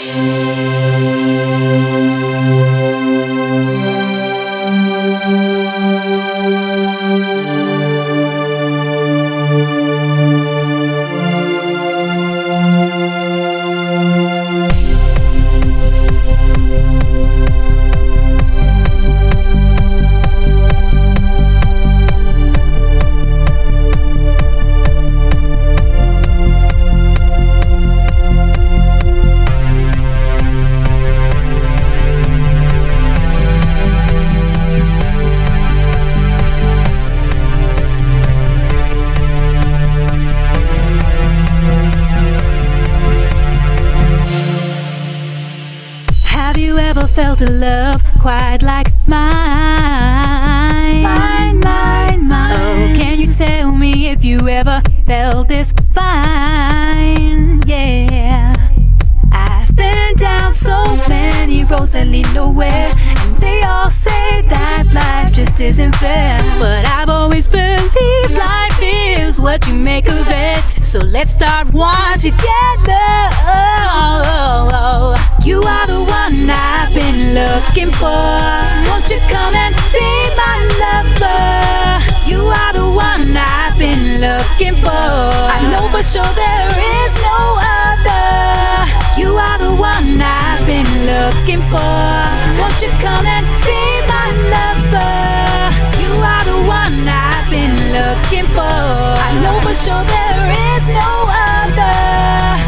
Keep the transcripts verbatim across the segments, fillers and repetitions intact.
Felt a love quite like mine, mine, mine, mine. Oh, can you tell me if you ever felt this fine? Yeah, I've been down so many roads that lead nowhere, and they all say that life just isn't fair. But I've always believed life is what you make of it. So let's start one together. Oh, oh, oh. You are the one I've been looking for. Won't you come and be my lover? You are the one I've been looking for. I know for sure there is no other. You are the one I've been looking for. Won't you come and be my lover? You are the one I've been looking for. I know for sure there is no other.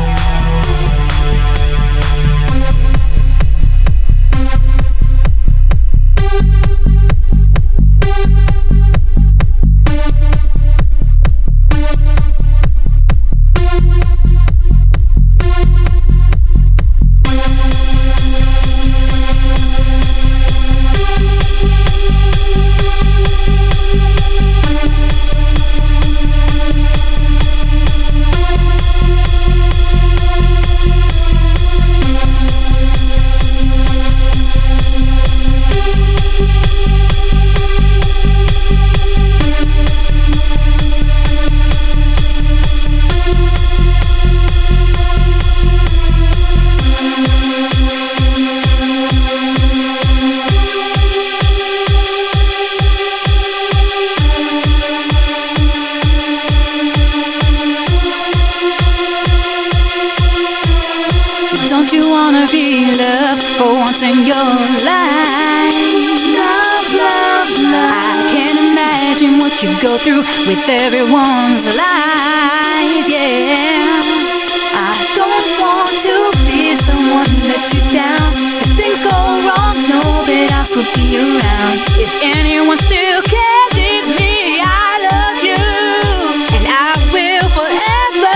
Don't you wanna be loved for once in your life? Love, love, love. I can't imagine what you go through with everyone's life, yeah. I don't want to be someone who let you down. If things go wrong, know that I'll still be around. If anyone still cares, it's me. I love you, and I will forever.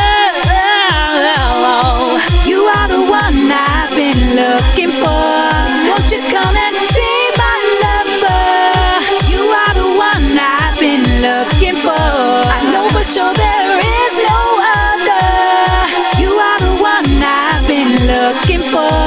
You are the one I've been looking for. Won't you come and be my lover? You are the one I've been looking for. I know for sure there is no other. You are the one I've been looking for.